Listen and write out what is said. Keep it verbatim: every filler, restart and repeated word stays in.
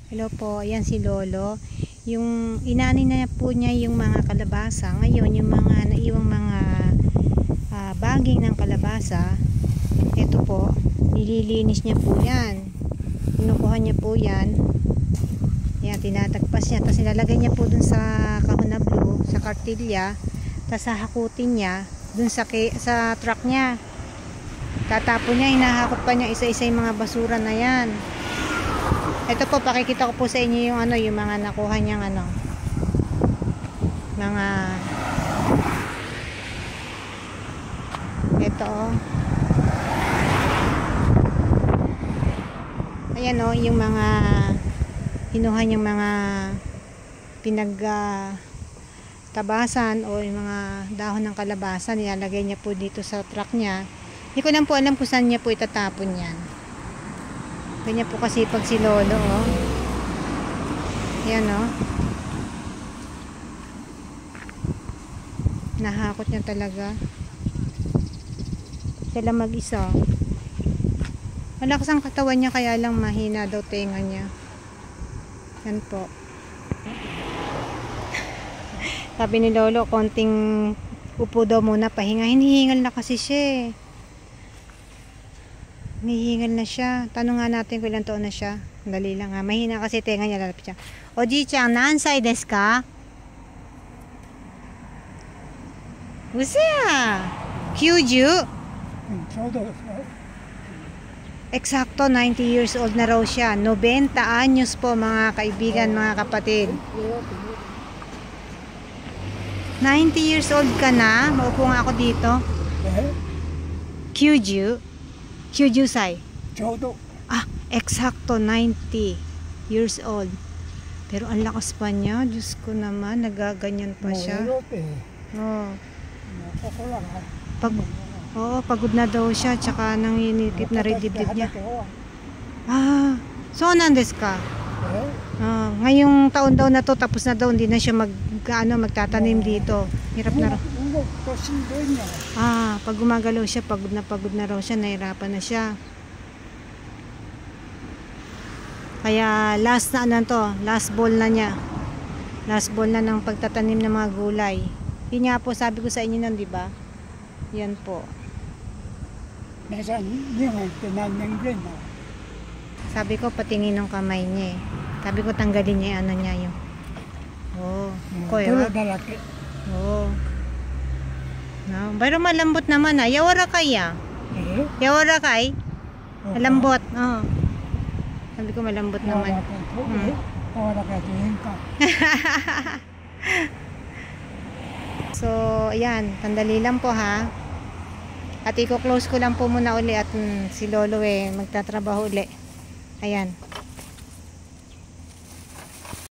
Hello po, ayan si Lolo. Yung inani na po niya yung mga kalabasa. Ngayon, yung mga naiwang mga uh, baging ng kalabasa, ito po, nililinis niya po yan. Kinukuha niya po yan. Ayan, tinatagpas niya. Tapos nilalagay niya po dun sa kahon na blue, sa kartilya. Tapos hahakutin niya dun sa, sa truck niya. Tatapon niya, hinahakot pa niya isa-isa yung mga basura na yan. Ito po, pakikita ko po sa inyo yung ano, yung mga nakuha niyang ano, mga ito oh. Ayan oh, yung mga kinuha niyang mga pinag uh, tabasan o yung mga dahon ng kalabasa, nilalagay niya po dito sa truck niya. Hindi ko lang po alam kung saan niya po itatapon yan. Ganyan po kasi pag si Lolo, oh. Yan, oh. Nahakot niya talaga. Siya lang mag-isa. Malakas ang katawan niya, kaya lang mahina daw tenga niya. Yan po. Sabi ni Lolo, konting upo daw muna, pahinga. Hinihingal na kasi siya, eh. Hinihingal na siya. Tanong nga natin kung ilang taon na siya. Dali lang ha. Mahina kasi tenga niya, lalapit siya. Oji-chan, nansai desu ka? Usa! Kyuju? Eksakto, ninety years old na raw siya. ninety anyos po mga kaibigan, mga kapatid. ninety years old ka na? Maupo nga ako dito. Kyuju? Kyujusai. Ah, eksakto ninety years old. Pero ang lakas pa niya. Diyos ko naman, nagaganyan pa siya. Oh. Pag, oh, pagod na daw siya. Tsaka nanginikip na rin dibdib niya. Ah, so nandes ka? Oh, ngayong taon daw na to, tapos na daw, hindi na siya mag, ano, magtatanim dito. Hirap na raw. Ah, pag gumagalaw siya, pagod na pagod na raw siya, nahirapan na siya. Kaya last na ano to, last ball na niya. Last ball na ng pagtatanim ng mga gulay. Yun nga po, sabi ko sa inyo nun, di ba? Yan po. Sabi ko, patingin ng kamay niya eh. Sabi ko, tanggalin niya yung ano niya yung. Oh, koyo. Oh. No, pero malambot naman ah. Yawara kaya? Eh? Yawara kay? Malambot. Oh. Sabi ko malambot naman. Hmm. So, ayan. Tandali lang po ha. At i-close ko lang po muna uli at mm, si Lolo eh magtatrabaho uli. Ayan.